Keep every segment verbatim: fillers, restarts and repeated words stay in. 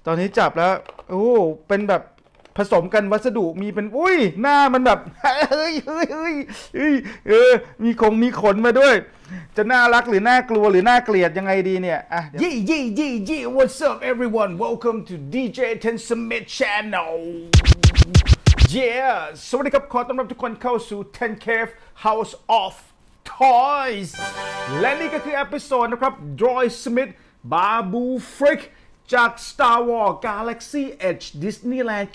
ตอนนี้จับแล้วโอ้เป็นแบบผสมกันวัสดุมีเป็นอุ้ยหน้ามันแบบเฮ้ยเฮ้ยเฮ้ยเฮ้ยเออมีคงมีขนมาด้วยจะน่ารักหรือน่ากลัวหรือน่าเกลียดยังไงดีเนี่ยอ่ะ Yeah yeah yeah yeah what's up everyone welcome to ดี เจ Ten Smith Channel yeah สวัสดีครับขอต้อนรับทุกคนเข้าสู่ Ten Cave House of Toys และนี่ก็คือเอพิโซดนะครับ Droid Smith Babu Frick จาก Star Wars Galaxy Edge Disneyland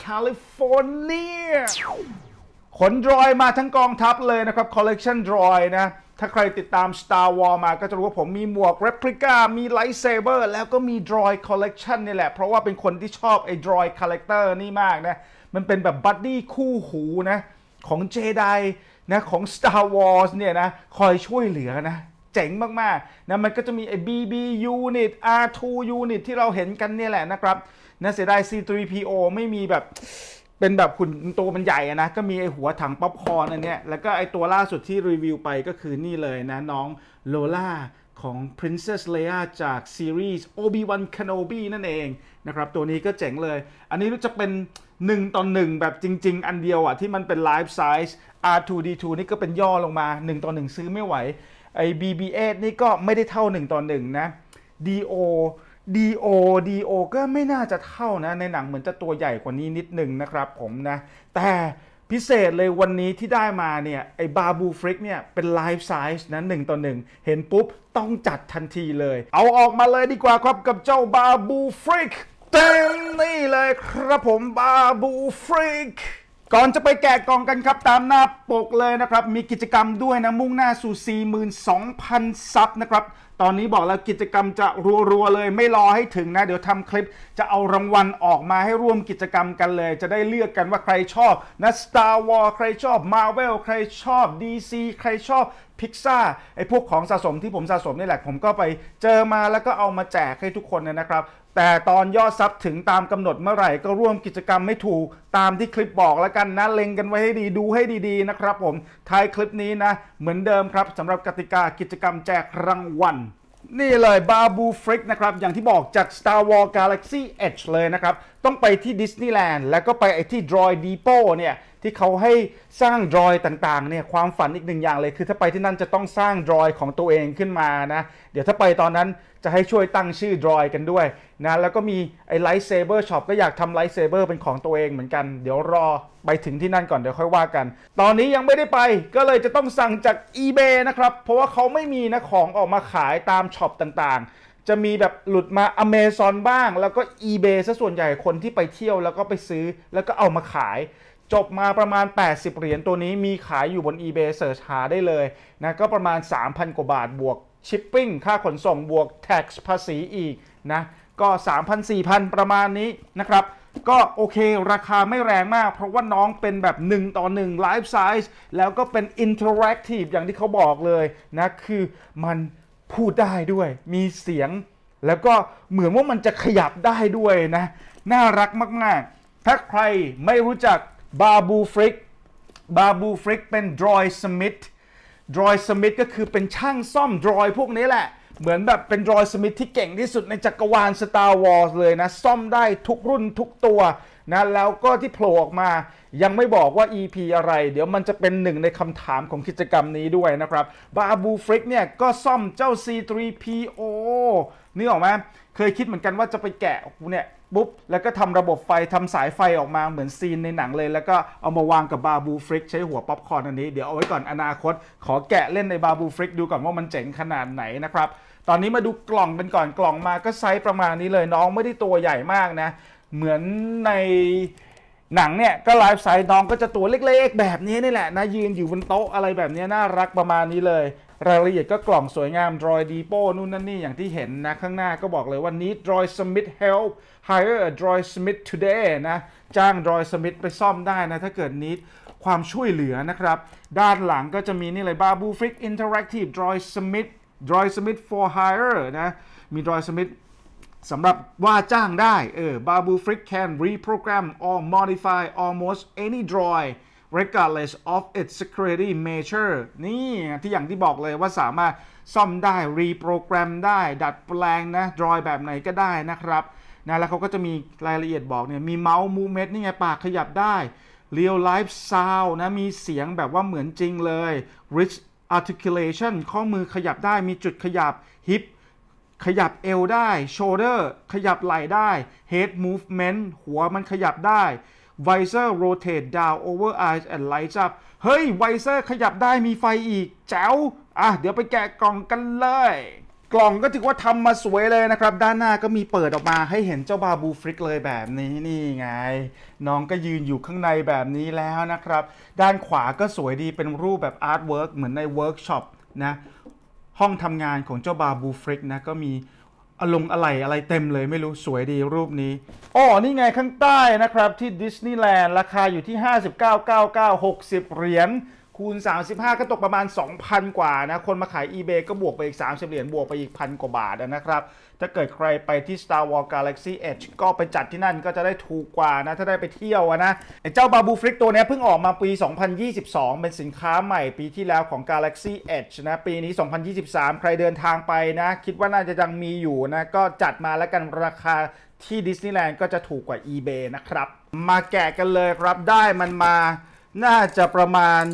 California ขนดรอยมาทั้งกองทัพเลยนะครับ Collection Droid นะถ้าใครติดตาม Star Wars มาก็จะรู้ว่าผมมีหมวก Replica มี Lightsaber แล้วก็มี Droid Collection นี่แหละเพราะว่าเป็นคนที่ชอบไอ้ Droid Character นี่มากนะมันเป็นแบบบัดดี้คู่หูนะของเจไดนะของ Star Wars เนี่ยนะคอยช่วยเหลือนะเจ๋งมากๆนะมันก็จะมีไอ้ บี บี Unit อาร์ ทู Unit ที่เราเห็นกันเนี่ยแหละนะครับนะเสียดาย ซี ทรี พี โอ ไม่มีแบบเป็นแบบหุ่นตัวมันใหญ่นะก็มีไอหัวถังป๊อปคอร์นอันเนี้ยแล้วก็ไอตัวล่าสุดที่รีวิวไปก็คือนี่เลยนะน้องโลล่าของ Princess Leia จากซีรีส์ Obi-Wan Kenobi นั่นเองนะครับตัวนี้ก็เจ๋งเลยอันนี้จะเป็นหนึ่งต่อหนึ่งแบบจริงๆอันเดียวอ่ะที่มันเป็น Life Size อาร์ ทู ดี ทู นี่ก็เป็นย่อลงมาหนึ่งต่อหนึ่งซื้อไม่ไหวไอ บี บี เอท นี่ก็ไม่ได้เท่าหนึ่งต่อหนึ่งนะ ดี โอดี โอ ดี โอ ก็ไม่น่าจะเท่านะในหนังเหมือนจะตัวใหญ่กว่านี้นิดนึงนะครับผมนะแต่พิเศษเลยวันนี้ที่ได้มาเนี่ยไอ้บาบูฟริกเนี่ยเป็นไลฟ์ไซส์นะหนึ่งต่อหนึ่งเห็นปุ๊บต้องจัดทันทีเลยเอาออกมาเลยดีกว่าครับกับเจ้าบาบูฟริกเต็มนี่เลยครับผมบาบูฟริกก่อนจะไปแกะกล่องกันครับตามหน้าปกเลยนะครับมีกิจกรรมด้วยนะมุ่งหน้าสู่ สี่หมื่นสองพัน ซับนะครับตอนนี้บอกแล้วกิจกรรมจะรัวๆเลยไม่รอให้ถึงนะเดี๋ยวทำคลิปจะเอารางวัลออกมาให้ร่วมกิจกรรมกันเลยจะได้เลือกกันว่าใครชอบนะ Star Wars ใครชอบ Marvel ใครชอบ ดี ซี ใครชอบ Pixar ไอ้พวกของสะสมที่ผมสะสมนี่แหละผมก็ไปเจอมาแล้วก็เอามาแจกให้ทุกคนนะครับแต่ตอนยอดซับถึงตามกำหนดเมื่อไหร่ก็ร่วมกิจกรรมไม่ถูกตามที่คลิปบอกแล้วกันนะเล็งกันไว้ให้ดีดูให้ดีๆนะครับผมท้ายคลิปนี้นะเหมือนเดิมครับสำหรับกติกากิจกรรมแจกรางวัลนี่เลยบาบูฟริกนะครับอย่างที่บอกจาก Star Wars Galaxy Edge เลยนะครับต้องไปที่ดิสนีย์แลนด์แล้วก็ไปไอ้ที่ Droid Depot เนี่ยที่เขาให้สร้างดรอยต่างๆเนี่ยความฝันอีกหนึ่งอย่างเลยคือถ้าไปที่นั่นจะต้องสร้างดรอยของตัวเองขึ้นมานะเดี๋ยวถ้าไปตอนนั้นจะให้ช่วยตั้งชื่อดรอยกันด้วยนะแล้วก็มีไอ้ไลท์เซเบอร์ช็อปก็อยากทำไลท์เซเบอร์เป็นของตัวเองเหมือนกันเดี๋ยวรอไปถึงที่นั่นก่อนเดี๋ยวค่อยว่ากันตอนนี้ยังไม่ได้ไปก็เลยจะต้องสั่งจาก eBay นะครับเพราะว่าเขาไม่มีนะของออกมาขายตามช็อปต่างๆจะมีแบบหลุดมา Amazon บ้างแล้วก็ eBay ซะส่วนใหญ่คนที่ไปเที่ยวแล้วก็ไปซื้อแล้วก็เอามาขายจบมาประมาณแปดสิบเหรียญตัวนี้มีขายอยู่บน eBay เสิร์ชหาได้เลยนะก็ประมาณ สามพัน กว่าบาทบวกชิปปิ้งค่าขนส่งบวก tax ภาษีอีกนะก็ สามพัน สี่พัน ประมาณนี้นะครับก็โอเคราคาไม่แรงมากเพราะว่าน้องเป็นแบบหนึ่งต่อหนึ่ง Life Size แล้วก็เป็น Interactive อย่างที่เขาบอกเลยนะคือมันพูดได้ด้วยมีเสียงแล้วก็เหมือนว่ามันจะขยับได้ด้วยนะน่ารักมากๆถ้าใครไม่รู้จักบาบูฟริกบาบูฟริกเป็น Droid Smith Droid Smith ก็คือเป็นช่างซ่อม Droid พวกนี้แหละเหมือนแบบเป็น Droid Smith ที่เก่งที่สุดในจักรวาล Star Wars เลยนะซ่อมได้ทุกรุ่นทุกตัวนะแล้วก็ที่โผล่ออกมายังไม่บอกว่า อี พี อะไรเดี๋ยวมันจะเป็นหนึ่งในคำถามของกิจกรรมนี้ด้วยนะครับบาบูฟริกเนี่ยก็ซ่อมเจ้า ซี ทรี พี โอ นี่ออกไหมเคยคิดเหมือนกันว่าจะไปแกะเนี่ยปุ๊บแล้วก็ทำระบบไฟทำสายไฟออกมาเหมือนซีนในหนังเลยแล้วก็เอามาวางกับบาบูฟริกใช้หัวป๊อปคอร์นอันนี้เดี๋ยวเอาไว้ก่อนอนาคตขอแกะเล่นในบาบูฟริกดูก่อนว่ามันเจ๋งขนาดไหนนะครับตอนนี้มาดูกล่องเป็นก่อนกล่องมาก็ไซส์ประมาณนี้เลยน้องไม่ได้ตัวใหญ่มากนะเหมือนในหนังเนี่ยก็ไลฟ์ไซส์น้องก็จะตัวเล็กๆแบบนี้นี่แหละนะยืนอยู่บนโต๊ะอะไรแบบนี้น่ารักประมาณนี้เลยรายละเอียดก็กล่องสวยงาม Droid Depot นู่นนั่นนี่อย่างที่เห็นนะข้างหน้าก็บอกเลยว่า Need Droid Smith Help Hire a Droid Smith Today นะจ้าง Droid Smith ไปซ่อมได้นะถ้าเกิด Need ความช่วยเหลือนะครับด้านหลังก็จะมีนี่เลย Babu Frick Interactive Droid Smith Droid Smith for Hire นะมี Droid Smith สำหรับว่าจ้างได้เออ Babu Frick can reprogram or modify almost any droid regardless of its security measure นี่ที่อย่างที่บอกเลยว่าสามารถซ่อมได้รีโปรแกรมได้ดัดแปลงนะดรอยแบบไหนก็ได้นะครับนะแล้วเขาก็จะมีรายละเอียดบอกเนี่ยมีเมาส์มูเมนต์นี่ไงปากขยับได้ real life sound นะมีเสียงแบบว่าเหมือนจริงเลย rich articulation ข้อมือขยับได้มีจุดขยับ hip ขยับเอวได้ shoulder ขยับไหล่ได้ head movement หัวมันขยับได้ visor rotate down over eyes and lights up เฮ้ย visor ขยับได้มีไฟอีกแจ๋วอ่ะเดี๋ยวไปแกะกล่องกันเลยกล่องก็ถือว่าทำมาสวยเลยนะครับด้านหน้าก็มีเปิดออกมาให้เห็นเจ้าบาบูฟริกเลยแบบนี้นี่ไงน้องก็ยืนอยู่ข้างในแบบนี้แล้วนะครับด้านขวาก็สวยดีเป็นรูปแบบอาร์ตเวิร์กเหมือนในเวิร์กช็อปนะห้องทำงานของเจ้าบาบูฟริกนะก็มีอลงอะไรอะไรเต็มเลยไม่รู้สวยดีรูปนี้อ๋อนี่ไงข้างใต้นะครับที่ดิสนีย์แลนด์ราคาอยู่ที่ ห้าสิบเก้า เก้าสิบเก้า หกสิบ เหรียญคูณสามสิบห้าก็ตกประมาณ สองพัน กว่านะคนมาขาย eBay ก็บวกไปอีกสามสิบเหรียญบวกไปอีกพันกว่าบาทนะครับถ้าเกิดใครไปที่ Star Wars Galaxy Edge ก็ไปจัดที่นั่นก็จะได้ถูกกว่านะถ้าได้ไปเที่ยวนะไอ้เจ้าบาบูฟริกตัวนี้เพิ่งออกมาปี สองพันยี่สิบสอง เป็นสินค้าใหม่ปีที่แล้วของ Galaxy Edge นะปีนี้ สองพันยี่สิบสาม ใครเดินทางไปนะคิดว่าน่าจะยังมีอยู่นะก็จัดมาแล้วกันราคาที่ดิสนีย์แลนด์ก็จะถูกกว่า eBay นะครับมาแกะกันเลยครับได้มันมาน่าจะประมาณ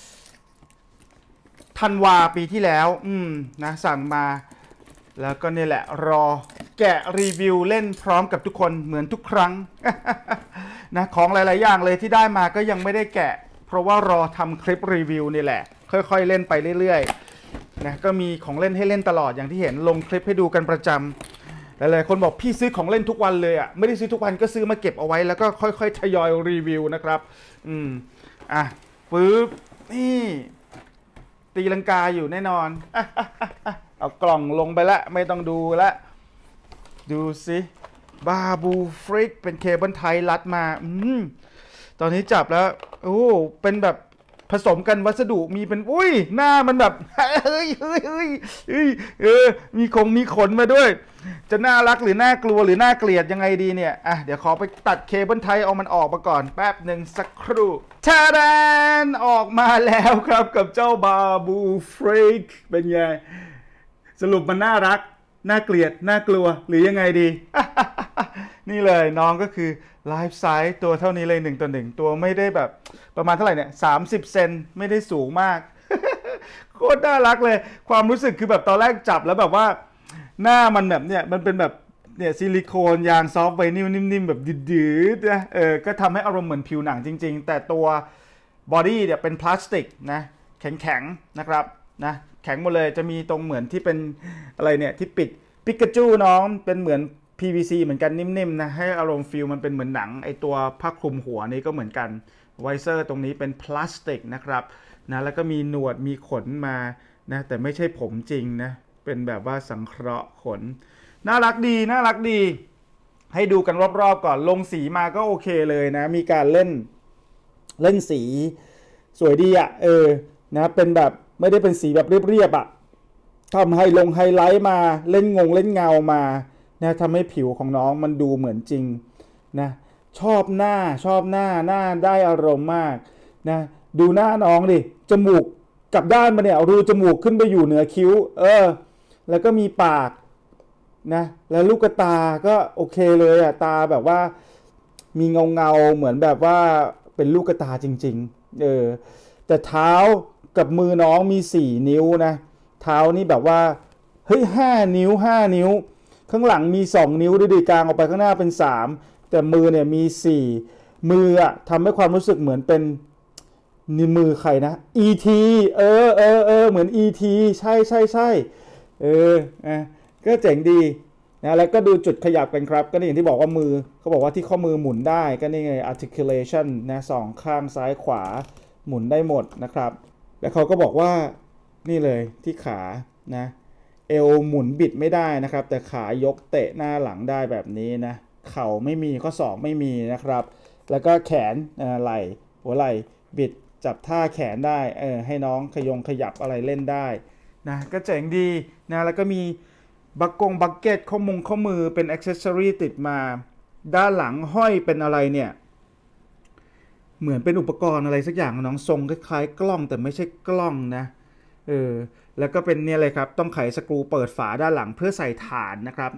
ธันวาปีที่แล้วอืมนะสั่งมาแล้วก็นี่แหละรอแกะรีวิวเล่นพร้อมกับทุกคนเหมือนทุกครั้ง นะของหลายๆอย่างเลยที่ได้มาก็ยังไม่ได้แกะเพราะว่ารอทำคลิปรีวิวนี่แหละค่อยๆเล่นไปเรื่อยๆนะก็มีของเล่นให้เล่นตลอดอย่างที่เห็นลงคลิปให้ดูกันประจำหลายๆคนบอกพี่ซื้อของเล่นทุกวันเลยอ่ะไม่ได้ซื้อทุกวันก็ซื้อมาเก็บเอาไว้แล้วก็ค่อยๆทยอยรีวิวนะครับอืมอ่ะปึ๊บนี่ตีลังกาอยู่แน่นอน เอากล่องลงไปละไม่ต้องดูละดูสิบาบูฟริกเป็นเคเบิลไทยรัดมาอืมตอนนี้จับแล้วโอ้เป็นแบบผสมกันวัสดุมีเป็นอุ้ยหน้ามันแบบเฮ้ยเฮ้ยเฮ้ยเฮ้ยเออมีคงมีขนมาด้วยจะน่ารักหรือน่ากลัวหรือน่าเกลียดยังไงดีเนี่ยอ่ะเดี๋ยวขอไปตัดเคเบิลไทยเอามันออกมาก่อนแป๊บหนึ่งสักครู่ทาดานออกมาแล้วครับกับเจ้าบาบูฟริกเป็นไงสรุปมันน่ารักน่าเกลียดน่ากลัวหรือยังไงดี นี่เลยน้องก็คือไลฟ์ไซส์ตัวเท่านี้เลยหนึ่งต่อหนึ่งตัวไม่ได้แบบประมาณเท่าไหร่เนี่ยสามสิบเซนไม่ได้สูงมาก โคตรน่ารักเลยความรู้สึกคือแบบตอนแรกจับแล้วแบบว่าหน้ามันแบบเนี่ยมันเป็นแบบเนี่ยซิลิโคนยางซอฟต์ไวนิลนิ่มๆแบบดื้อๆนะเออก็ทำให้อารมณ์เหมือนผิวหนังจริงๆแต่ตัวบอดี้เนี่ยเป็นพลาสติกนะแข็งๆนะครับนะแข็งหมดเลยจะมีตรงเหมือนที่เป็นอะไรเนี่ยที่ปิดปิกาจูน้องเป็นเหมือน พี วี ซี เหมือนกันนิ่มๆนะให้อารมณ์ฟีลมันเป็นเหมือนหนังไอตัวผ้าคลุมหัวนี้ก็เหมือนกันไวเซอร์ตรงนี้เป็นพลาสติกนะครับนะแล้วก็มีหนวดมีขนมานะแต่ไม่ใช่ผมจริงนะเป็นแบบว่าสังเคราะห์ขนน่ารักดีน่ารักดีให้ดูกันรอบๆก่อนลงสีมาก็โอเคเลยนะมีการเล่นเล่นสีสวยดีอ่ะเออนะเป็นแบบไม่ได้เป็นสีแบบเรียบๆอ่ะทำให้ลงไฮไลท์มาเล่นงงเล่นเงามานะทำให้ผิวของน้องมันดูเหมือนจริงนะชอบหน้าชอบหน้าหน้าได้อารมณ์มากนะดูหน้าน้องดิจมูกกลับด้านมาเนี่ยรูจมูกขึ้นไปอยู่เหนือคิ้วเออแล้วก็มีปากนะแล้วลูกตาก็โอเคเลยอ่ะตาแบบว่ามีเงาเงาเหมือนแบบว่าเป็นลูกตาจริงๆเออแต่เท้ากับมือน้องมีสี่นิ้วนะเท้านี่แบบว่าเฮ้ยห้านิ้วห้านิ้วข้างหลังมีสองนิ้วด้วยดีกลางออกไปข้างหน้าเป็นสามแต่มือเนี่ยมีสี่มืออะทำให้ความรู้สึกเหมือนเป็นนี่มือใครนะ อี ที เออเออเออเหมือน อี ที ใช่ใช่ใช่เอออ่ะก็เจ๋งดีนะแล้วก็ดูจุดขยับกันครับก็นี่อย่างที่บอกว่ามือเขาบอกว่าที่ข้อมือหมุนได้ก็นี่ไง articulation นะสองข้างซ้ายขวาหมุนได้หมดนะครับแล้วเขาก็บอกว่านี่เลยที่ขานะเอวหมุนบิดไม่ได้นะครับแต่ขายกเตะหน้าหลังได้แบบนี้นะเข่าไม่มีข้อศอกไม่มีนะครับแล้วก็แขนไหล่หัวไหล่บิดจับท่าแขนได้เออให้น้องขยงขยับอะไรเล่นได้นะก็เจ๋งดีนะแล้วก็มีบักกงบักเก็ตข้อมงข้อมือเป็นอ็อกเซสซอรี่ติดมาด้านหลังห้อยเป็นอะไรเนี่ยเหมือนเป็นอุปกรณ์อะไรสักอย่างน้องทรงคล้ายๆกล้องแต่ไม่ใช่กล้องนะเออแล้วก็เป็นเนี่ยเลยครับต้องไขสกรูเปิดฝาด้านหลังเพื่อใส่ฐานนะครับแต่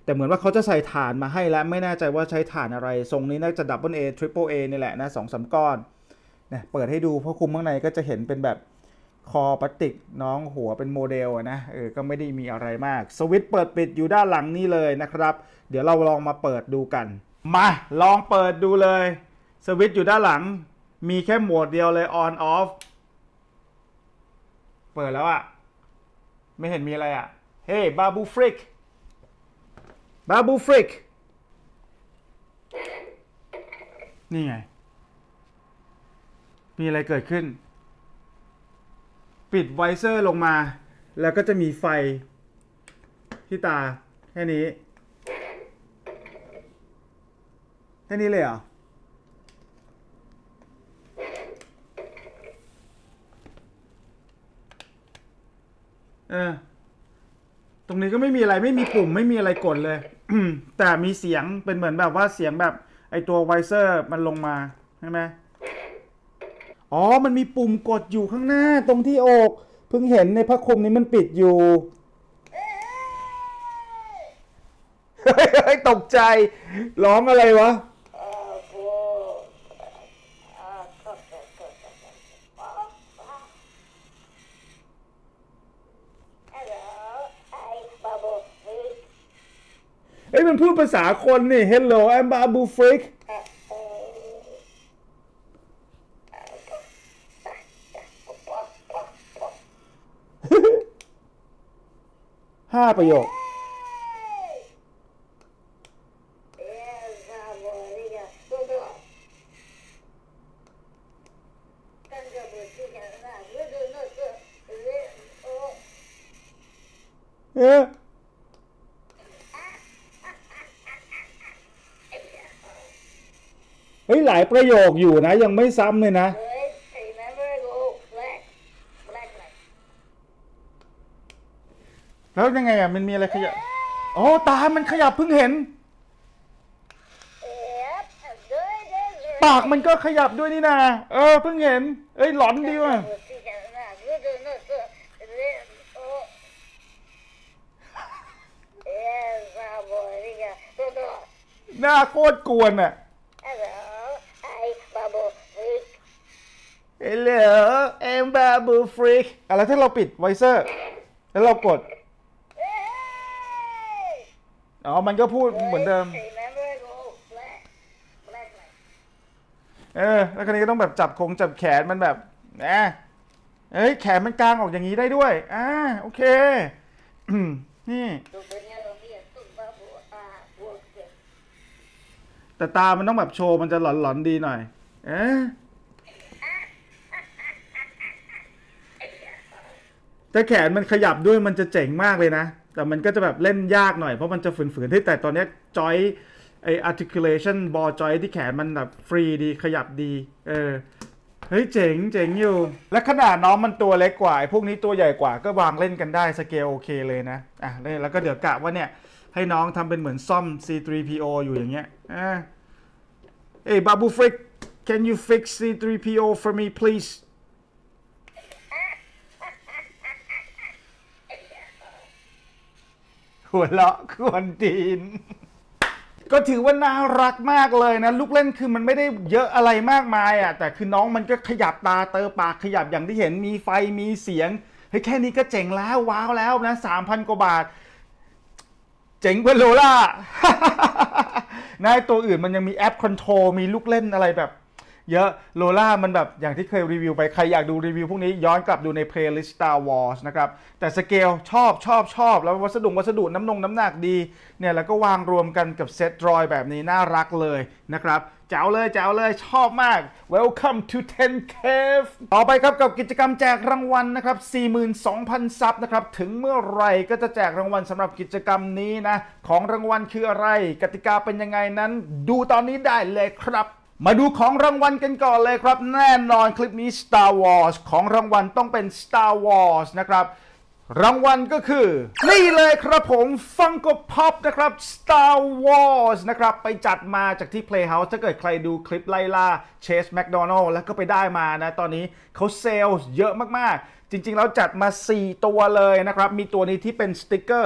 แต่เหมือนว่าเขาจะใส่ถ่านมาให้แล้วไม่แน่ใจว่าใช้ถ่านอะไรทรงนี้น่าจะดับเบิลเอทริปเปิลเอนี่แหละนะสองสามก้อนเนี่ยเปิดให้ดูเพราะคุมข้างในก็จะเห็นเป็นแบบคอพลาสติกน้องหัวเป็นโมเดลนะเออก็ไม่ได้มีอะไรมากสวิตช์เปิดปิดอยู่ด้านหลังนี่เลยนะครับเดี๋ยวเราลองมาเปิดดูกันมาลองเปิดดูเลยสวิตช์อยู่ด้านหลังมีแค่โหมดเดียวเลย on off เปิดแล้วอะไม่เห็นมีอะไรอะเฮ้บาบูฟริกบาบูฟริกนี่ไงมีอะไรเกิดขึ้นปิดไวเซอร์ลงมาแล้วก็จะมีไฟที่ตาแค่นี้แค่นี้เลยเหรอเออตรงนี้ก็ไม่มีอะไรไม่มีปุ่มไม่มีอะไรกดเลย แต่มีเสียงเป็นเหมือนแบบว่าเสียงแบบไอตัวไวเซอร์มันลงมาใช่ไหมอ๋อมันมีปุ่มกดอยู่ข้างหน้าตรงที่อกเพิ่งเห็นในผ้าคลุมนี้มันปิดอยู่ เฮ้ยตกใจร้องอะไรวะเฮ้ยมันพูดภาษาคนนี่ Hello I'm Babu Freak ห้าประโยคเออเฮ้ยหลายประโยคอยู่นะยังไม่ซ้ำเลยนะแล้วยังไงอ่ะมันมีอะไรขยับอ๋อตามันขยับเพิ่งเห็นปากมันก็ขยับด้วยนี่นาเออเพิ่งเห็นเอ้ยหลอนดีว่ะหน้าโคตรกวนอ่ะเฮ้ยเหรอเอ็มบาบูฟริกอะไรถ้าเราปิดไวเซอร์แล้วเรากดอ๋อมันก็พูดเหมือนเดิมเออแล้วคราวนี้ก็ต้องแบบจับคงจับแขนมันแบบนะเอ้ยแขนมันกางออกอย่างนี้ได้ด้วยอ่าโอเคนี่แต่ตามันต้องแบบโชว์มันจะหลอนๆดีหน่อยเอ๊ะแต่แขนมันขยับด้วยมันจะเจ๋งมากเลยนะแต่มันก็จะแบบเล่นยากหน่อยเพราะมันจะฝืนๆที่แต่ตอนนี้จอยไอ articulation ball joint ที่แขนมันแบบฟรีดีขยับดีเออเฮ้ยเจ๋งเจ๋งอยู่และขนาดน้องมันตัวเล็กกว่าพวกนี้ตัวใหญ่กว่าก็วางเล่นกันได้สเกลโอเคเลยนะอ่ะแล้วก็เดี๋ยวกะว่าเนี่ยให้น้องทำเป็นเหมือนซ่อม ซี ทรี พี โอ อยู่อย่างเงี้ยอ่าเอ้ย Babu Freak can you fix ซี ทรี พี โอ for me pleaseหัวเราะควนตีนก็ถือว่าน่ารักมากเลยนะลูกเล่นคือมันไม่ได้เยอะอะไรมากมายอ่ะแต่คือน้องมันก็ขยับตาเตอปากขยับอย่างที่เห็นมีไฟมีเสียงเฮ้ยแค่นี้ก็เจ๋งแล้วว้าวแล้วนะ สามพัน กว่าบาทเจ๋งกว่าโลล่า ในตัวอื่นมันยังมีแอปคอนโทรลมีลูกเล่นอะไรแบบเยอะโลล่ามันแบบอย่างที่เคยรีวิวไปใครอยากดูรีวิวพวกนี้ย้อนกลับดูในเพลย์ลิสต์ Star Wars นะครับแต่สเกลชอบชอบชอบแล้ววัสดุวัสดุน้ำนงน้ำหนักดีเนี่ยแล้วก็วางรวมกันกับเซตดรอยแบบนี้น่ารักเลยนะครับแจ๋วเลยแจ๋วเลยชอบมาก Welcome to เท็น Cave ต่อไปครับกับกิจกรรมแจกรางวัลนะครับ สี่หมื่นสองพัน ซับนะครับถึงเมื่อไหร่ก็จะแจกรางวัลสำหรับกิจกรรมนี้นะของรางวัลคืออะไรกติกาเป็นยังไงนั้นดูตอนนี้ได้เลยครับมาดูของรางวัลกันก่อนเลยครับแน่นอนคลิปนี้ Star Wars ของรางวัลต้องเป็น Star Wars นะครับรางวัลก็คือนี่เลยครับผม Funko Pop นะครับ Star Wars นะครับไปจัดมาจากที่ Playhouse ถ้าเกิดใครดูคลิปไล่ล่า Chase McDonald แล้วก็ไปได้มานะตอนนี้เขาเซลล์เยอะมากๆจริงๆแล้วจัดมาสี่ตัวเลยนะครับมีตัวนี้ที่เป็นสติกเกอร์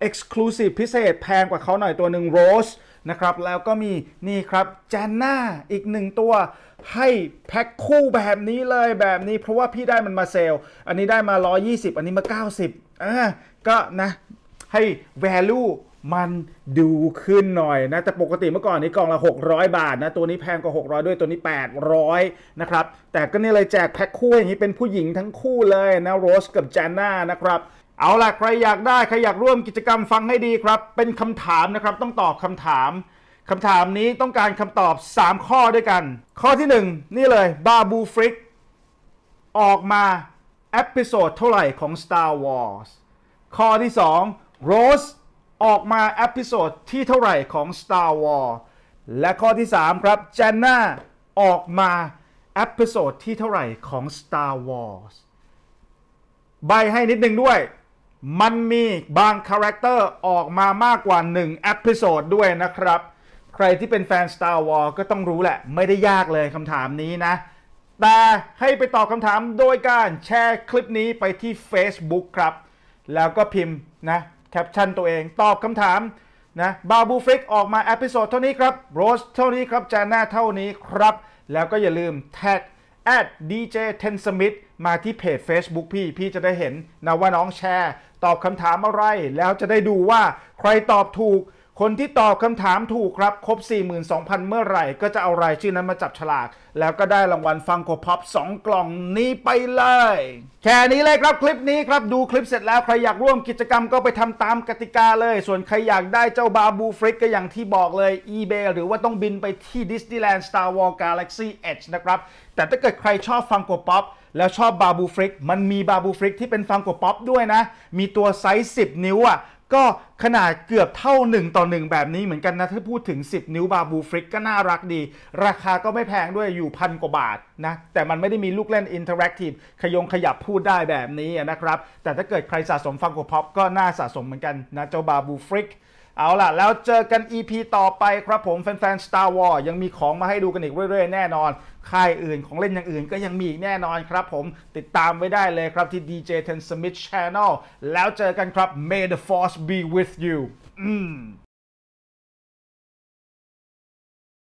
Exclusive พิเศษแพงกว่าเขาหน่อยตัวหนึ่ง Rose นะครับแล้วก็มีนี่ครับแจนน่าอีกหนึ่งตัวให้แพ็คคู่แบบนี้เลยแบบนี้เพราะว่าพี่ได้มันมาเซลอันนี้ได้มาหนึ่งร้อยยี่สิบอันนี้มาเก้าสิบอ่าก็นะให้ value มันดูขึ้นหน่อยนะแต่ปกติเมื่อก่อนนี้กล่องละหกร้อยบาทนะตัวนี้แพงกว่าหกร้อยด้วยตัวนี้แปดร้อยนะครับแต่ก็นี่เลยแจกแพ็คคู่อย่างนี้เป็นผู้หญิงทั้งคู่เลยนะโรสกับแจนน่านะครับเอาล่ะใครอยากได้ใครอยากร่วมกิจกรรมฟังให้ดีครับเป็นคำถามนะครับต้องตอบคำถามคำถามนี้ต้องการคำตอบสามข้อด้วยกันข้อที่หนึ่งนี่เลยบาบูฟริกออกมาเอพิโซดเท่าไหร่ของ Star Wars ข้อที่สองโรสออกมาเอพิโซดที่เท่าไหร่ของ Star Wars และข้อที่สามครับแจนน่าออกมาเอพิโซดที่เท่าไหร่ของ Star Wars ใบให้นิดนึงด้วยมันมีบางคาแรคเตอร์ออกมามากกว่าหนึ่งเอพิโซดด้วยนะครับใครที่เป็นแฟน Star Wars ก็ต้องรู้แหละไม่ได้ยากเลยคำถามนี้นะแต่ให้ไปตอบคำถามโดยการแชร์คลิปนี้ไปที่ Facebook ครับแล้วก็พิมพ์นะแคปชั่นตัวเองตอบคำถามนะบาบูฟริกออกมาเอพิโซดเท่านี้ครับโรสเท่านี้ครับแจนน่าเท่านี้ครับแล้วก็อย่าลืมแท็ก แอท ดี เจ เทน สมิธ มาที่เพจ Facebook พี่พี่จะได้เห็นนะว่าน้องแชร์ตอบคำถามอะไรแล้วจะได้ดูว่าใครตอบถูกคนที่ตอบคำถามถูกครับครบ สี่หมื่นสองพัน เมื่อไหร่ก็จะเอารายชื่อนั้นมาจับฉลากแล้วก็ได้รางวัลฟังโกพ็อปสองกล่องนี้ไปเลยแค่นี้เลยครับคลิปนี้ครับดูคลิปเสร็จแล้วใครอยากร่วมกิจกรรมก็ไปทำตามกติกาเลยส่วนใครอยากได้เจ้าบาบูฟริกก็อย่างที่บอกเลย eBay หรือว่าต้องบินไปที่ดิสนีย์แลนด์ Star Wars Galaxy Edge นะครับแต่ถ้าเกิดใครชอบฟังโกพ็อปแล้วชอบบาบูฟริกมันมีบาบูฟริกที่เป็นฟังโกพ็อปด้วยนะมีตัวไซส์สิบนิ้วอ่ะก็ขนาดเกือบเท่าหนึ่งต่อหนึ่งแบบนี้เหมือนกันนะถ้าพูดถึงสิบนิ้วบาบูฟริกก็น่ารักดีราคาก็ไม่แพงด้วยอยู่พันกว่าบาทนะแต่มันไม่ได้มีลูกเล่นอินเทอร์แอคทีฟขยงขยับพูดได้แบบนี้นะครับแต่ถ้าเกิดใครสะสมฟังโกพ็อปก็น่าสะสมเหมือนกันนะเจ้าบาบูฟริกเอาล่ะแล้วเจอกัน อี พี ต่อไปครับผมแฟนๆ Star Wars ยังมีของมาให้ดูกันอีกเรื่อยๆแน่นอนค่ายอื่นของเล่นอย่างอื่นก็ยังมีอีกแน่นอนครับผมติดตามไว้ได้เลยครับที่ ดี เจ เทน Smith Channel แล้วเจอกันครับ May the Force be with you อืม